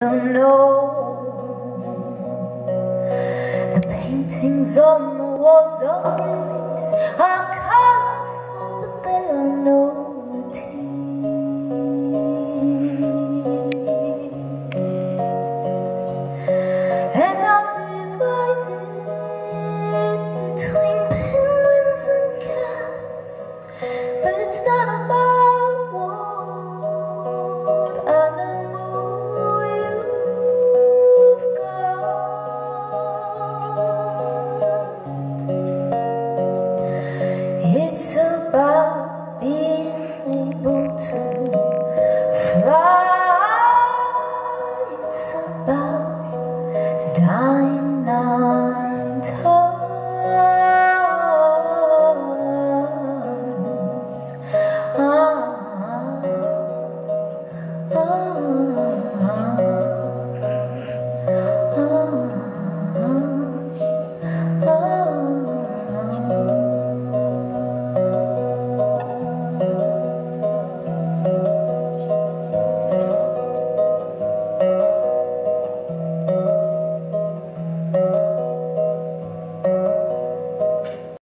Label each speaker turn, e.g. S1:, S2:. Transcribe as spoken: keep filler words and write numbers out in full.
S1: know the paintings on the walls of release are colorful, but they are no Matisse. And I'm divided between penguins and cats, but it's not about what animal you've got. It's about being able to fly. It's about dying.